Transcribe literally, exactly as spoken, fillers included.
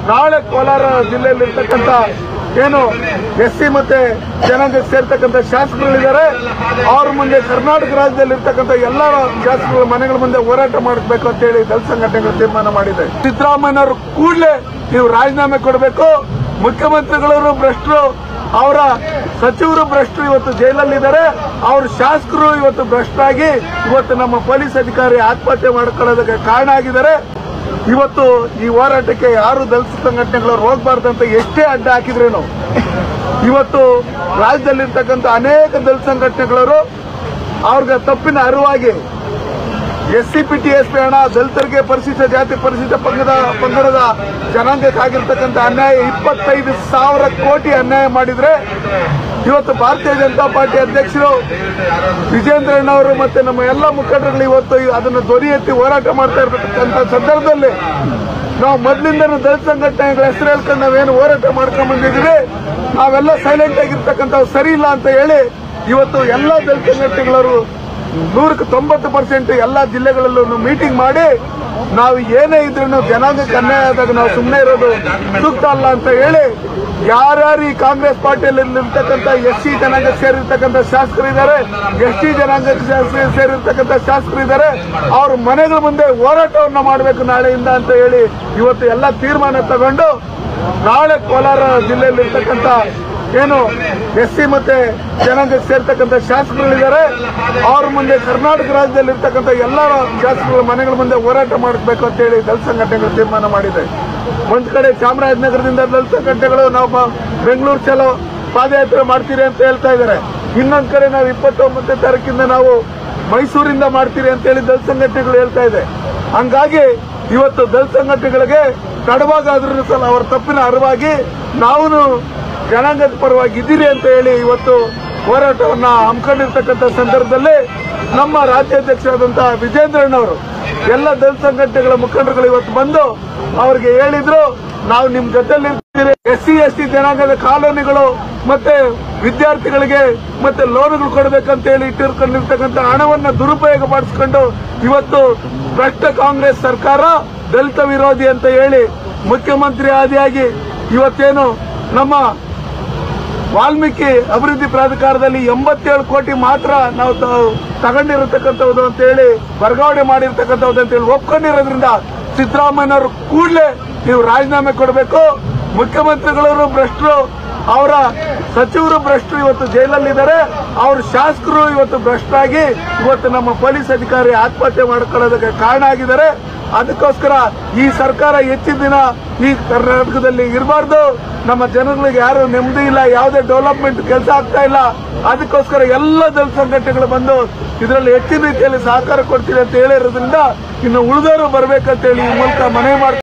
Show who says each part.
Speaker 1: ನಾಳೆ ಕೋಲಾರ ಜಿಲ್ಲೆಯಲ್ಲಿ ಇರ್ತಕ್ಕಂಥ ಏನು ಎಸ್ ಸಿ ಮತ್ತೆ ಜನಾಂಗಕ್ಕೆ ಸೇರ್ತಕ್ಕಂಥ ಶಾಸಕರುಗಳಿದ್ದಾರೆ, ಅವ್ರ ಮುಂದೆ ಕರ್ನಾಟಕ ರಾಜ್ಯದಲ್ಲಿ ಇರ್ತಕ್ಕಂಥ ಎಲ್ಲ ಶಾಸಕರ ಮನೆಗಳ ಮುಂದೆ ಹೋರಾಟ ಮಾಡಬೇಕು ಅಂತ ಹೇಳಿ ದಲಿತ ಸಂಘಟನೆಗಳು ತೀರ್ಮಾನ ಮಾಡಿದೆ. ಸಿದ್ದರಾಮಯ್ಯನವರು ಕೂಡಲೇ ನೀವು ರಾಜೀನಾಮೆ ಕೊಡಬೇಕು. ಮುಖ್ಯಮಂತ್ರಿಗಳು ಭ್ರಷ್ಟರು, ಅವರ ಸಚಿವರು ಭ್ರಷ್ಟರು ಇವತ್ತು ಜೈಲಲ್ಲಿದ್ದಾರೆ. ಅವ್ರ ಶಾಸಕರು ಇವತ್ತು ಭ್ರಷ್ಟರಾಗಿ ಇವತ್ತು ನಮ್ಮ ಪೊಲೀಸ್ ಅಧಿಕಾರಿ ಆತ್ಮಹತ್ಯೆ ಮಾಡಿಕೊಳ್ಳೋದಕ್ಕೆ ಕಾರಣ ಆಗಿದ್ದಾರೆ. ಇವತ್ತು ಈ ಹೋರಾಟಕ್ಕೆ ಯಾರು ದಲಿತ ಸಂಘಟನೆಗಳವ್ರು ಹೋಗಬಾರ್ದಂತ ಎಷ್ಟೇ ಅಡ್ಡ ಹಾಕಿದ್ರೇನು ಇವತ್ತು ರಾಜ್ಯದಲ್ಲಿರ್ತಕ್ಕಂಥ ಅನೇಕ ದಲಿತ ಸಂಘಟನೆಗಳವರು ಅವ್ರಿಗೆ ತಪ್ಪಿನ ಅರಿವಾಗಿ S C P T S P ಹಣ ದಲಿತರಿಗೆ ಪರಿಶಿಷ್ಟ ಜಾತಿ ಪರಿಶಿಷ್ಟ ಪಂಗಡ ಪಂಗಡದ ಜನಾಂಗಕ್ಕಾಗಿರ್ತಕ್ಕಂಥ ಅನ್ಯಾಯ ಇಪ್ಪತ್ತೈದು ಸಾವಿರ ಕೋಟಿ ಅನ್ಯಾಯ ಮಾಡಿದ್ರೆ ಇವತ್ತು ಭಾರತೀಯ ಜನತಾ ಪಾರ್ಟಿ ಅಧ್ಯಕ್ಷರು ವಿಜೇಂದ್ರಣ್ಣವರು ಮತ್ತೆ ನಮ್ಮ ಎಲ್ಲ ಮುಖಂಡರುಗಳು ಇವತ್ತು ಅದನ್ನು ಧ್ವನಿ ಎತ್ತಿ ಹೋರಾಟ ಮಾಡ್ತಾ ಇರತಕ್ಕಂಥ ಸಂದರ್ಭದಲ್ಲಿ ನಾವು ಮೊದಲಿಂದ ದಲಿತ ಸಂಘಟನೆಗಳ ಹೆಸರು ಹೇಳ್ಕೊಂಡು ನಾವೇನು ಹೋರಾಟ ಮಾಡ್ಕೊಂಡ್ ಬಂದಿದ್ದೀವಿ, ನಾವೆಲ್ಲ ಸೈಲೆಂಟ್ ಆಗಿರ್ತಕ್ಕಂಥ ಸರಿ ಇಲ್ಲ ಅಂತ ಹೇಳಿ ಇವತ್ತು ಎಲ್ಲ ದಲಿತ ಸಂಘಟನೆಗಳವರು ನೂರಕ್ಕೆ ತೊಂಬತ್ತು ಪರ್ಸೆಂಟ್ ಎಲ್ಲ ಜಿಲ್ಲೆಗಳಲ್ಲೂ ಮೀಟಿಂಗ್ ಮಾಡಿ ನಾವು ಏನೇ ಇದ್ರೂ ಜನಾಂಗಕ್ಕೆ ಅನ್ಯಾಯ ಆದಾಗ ನಾವು ಸುಮ್ಮನೆ ಇರೋದು ಸೂಕ್ತ ಅಲ್ಲ ಅಂತ ಹೇಳಿ ಯಾರ್ಯಾರು ಈ ಕಾಂಗ್ರೆಸ್ ಪಾರ್ಟಿಯಲ್ಲಿ ಇರ್ತಕ್ಕಂಥ ಎಸ್ ಸಿ ಜನಾಂಗಕ್ಕೆ ಸೇರಿರ್ತಕ್ಕಂಥ ಶಾಸಕರಿದ್ದಾರೆ, ಎಸ್ ಟಿ ಜನಾಂಗಕ್ಕೆ ಸೇರಿರ್ತಕ್ಕಂಥ ಶಾಸಕರಿದ್ದಾರೆ, ಅವ್ರ ಮನೆಗಳ ಮುಂದೆ ಹೋರಾಟವನ್ನ ಮಾಡಬೇಕು ನಾಳೆಯಿಂದ ಅಂತ ಹೇಳಿ ಇವತ್ತು ಎಲ್ಲ ತೀರ್ಮಾನ ತಗೊಂಡು ನಾಳೆ ಕೋಲಾರ ಜಿಲ್ಲೆಯಲ್ಲಿ ಇರ್ತಕ್ಕಂಥ ಏನು ಎಸ್ ಸಿ ಮತ್ತೆ ಜನಾಂಗಕ್ಕೆ ಸೇರ್ತಕ್ಕಂಥ ಶಾಸಕರುಗಳಿದ್ದಾರೆ, ಅವ್ರ ಮುಂದೆ ಕರ್ನಾಟಕ ರಾಜ್ಯದಲ್ಲಿ ಇರ್ತಕ್ಕಂಥ ಎಲ್ಲ ಶಾಸಕರ ಮನೆಗಳ ಮುಂದೆ ಹೋರಾಟ ಮಾಡಬೇಕು ಅಂತ ಹೇಳಿ ದಲಿತ ಸಂಘಟನೆಗಳು ತೀರ್ಮಾನ ಮಾಡಿದೆ. ಒಂದ್ ಕಡೆ ಚಾಮರಾಜನಗರದಿಂದ ದಲಿತ ಸಂಘಟನೆಗಳು ನಾವು ಬೆಂಗಳೂರು ಚಲೋ ಪಾದಯಾತ್ರೆ ಮಾಡ್ತೀರಿ ಅಂತ ಹೇಳ್ತಾ ಇದ್ದಾರೆ, ಇನ್ನೊಂದ್ ಕಡೆ ನಾವು ಇಪ್ಪತ್ತೊಂಬತ್ತನೇ ತಾರೀಕಿಂದ ನಾವು ಮೈಸೂರಿಂದ ಮಾಡ್ತೀರಿ ಅಂತ ಹೇಳಿ ದಲಿತ ಸಂಘಟನೆಗಳು ಹೇಳ್ತಾ ಇದೆ. ಹಂಗಾಗಿ ಇವತ್ತು ದಲಿತ ಸಂಘಟನೆಗಳಿಗೆ ತಡವಾಗಾದ್ರೂ ಸಲ ಅವರ ತಪ್ಪಿನ ಅರಿವಾಗಿ ನಾವು ಜನಾಂಗದ ಪರವಾಗಿ ಇದ್ದೀರಿ ಅಂತ ಹೇಳಿ ಇವತ್ತು ಹೋರಾಟವನ್ನ ಹಮ್ಮಿಕೊಂಡಿರ್ತಕ್ಕಂಥ ಸಂದರ್ಭದಲ್ಲಿ ನಮ್ಮ ರಾಜ್ಯಾಧ್ಯಕ್ಷರಾದಂತಹ ವಿಜೇಂದ್ರಣ್ಣವರು ಎಲ್ಲ ದಲಿತ ಸಂಘಟನೆಗಳ ಮುಖಂಡರುಗಳು ಇವತ್ತು ಬಂದು ಅವ್ರಿಗೆ ಹೇಳಿದ್ರು, ನಾವು ನಿಮ್ ಜೊತೆಲಿ ಇರ್ತೀರಿ. ಎಸ್ ಸಿ ಎಸ್ ಟಿ ಜನಾಂಗದ ಕಾಲೋನಿಗಳು ಮತ್ತೆ ವಿದ್ಯಾರ್ಥಿಗಳಿಗೆ ಮತ್ತೆ ಲೋನ್ಗಳು ಕೊಡಬೇಕಂತ ಹೇಳಿ ಇಟ್ಟಿರ್ಕೊಂಡಿರ್ತಕ್ಕಂಥ ಹಣವನ್ನ ದುರುಪಯೋಗ ಪಡಿಸಿಕೊಂಡು ಇವತ್ತು ಭ್ರಷ್ಟ ಕಾಂಗ್ರೆಸ್ ಸರ್ಕಾರ ದಲಿತ ವಿರೋಧಿ ಅಂತ ಹೇಳಿ ಮುಖ್ಯಮಂತ್ರಿ ಆದಿಯಾಗಿ ಇವತ್ತೇನು ನಮ್ಮ ವಾಲ್ಮೀಕಿ ಅಭಿವೃದ್ಧಿ ಪ್ರಾಧಿಕಾರದಲ್ಲಿ ಎಂಬತ್ತೇಳು ಕೋಟಿ ಮಾತ್ರ ನಾವು ತಗೊಂಡಿರತಕ್ಕಂಥದ್ದು ಅಂತ ಹೇಳಿ ವರ್ಗಾವಣೆ ಮಾಡಿರ್ತಕ್ಕಂಥದ್ದು ಅಂತ ಹೇಳಿ ಒಪ್ಕೊಂಡಿರೋದ್ರಿಂದ ಸಿದ್ದರಾಮಯ್ಯನವರು ಕೂಡಲೇ ನೀವು ರಾಜೀನಾಮೆ ಕೊಡಬೇಕು. ಮುಖ್ಯಮಂತ್ರಿಗಳು ಭ್ರಷ್ಟರು, ಅವರ ಸಚಿವರು ಭ್ರಷ್ಟರು ಇವತ್ತು ಜೈಲಲ್ಲಿದ್ದಾರೆ. ಅವ್ರ ಶಾಸಕರು ಇವತ್ತು ಭ್ರಷ್ಟರಾಗಿ ಇವತ್ತು ನಮ್ಮ ಪೊಲೀಸ್ ಅಧಿಕಾರಿ ಆತ್ಮಹತ್ಯೆ ಮಾಡಿಕೊಳ್ಳೋದಕ್ಕೆ ಕಾರಣ ಆಗಿದ್ದಾರೆ. ಅದಕ್ಕೋಸ್ಕರ ಈ ಸರ್ಕಾರ ಹೆಚ್ಚಿನ ದಿನ ಈ ಕರ್ನಾಟಕದಲ್ಲಿ ಇರಬಾರ್ದು. ನಮ್ಮ ಜನಗಳಿಗೆ ಯಾರು ನೆಮ್ಮದಿ ಇಲ್ಲ, ಯಾವುದೇ ಡೆವಲಪ್ಮೆಂಟ್ ಕೆಲಸ ಆಗ್ತಾ ಇಲ್ಲ. ಅದಕ್ಕೋಸ್ಕರ ಎಲ್ಲ ದಲಿತ ಸಂಘಟನೆಗಳು ಬಂದು ಇದರಲ್ಲಿ ಹೆಚ್ಚಿನ ರೀತಿಯಲ್ಲಿ ಸಹಕಾರ ಕೊಡ್ತೀವಿ ಅಂತ ಹೇಳಿರೋದ್ರಿಂದ ಇನ್ನು ಉಳಿದವರು ಬರಬೇಕಂತ ಹೇಳಿ ಈ ಮೂಲಕ ಮನವಿ ಮಾಡ್ತಾರೆ.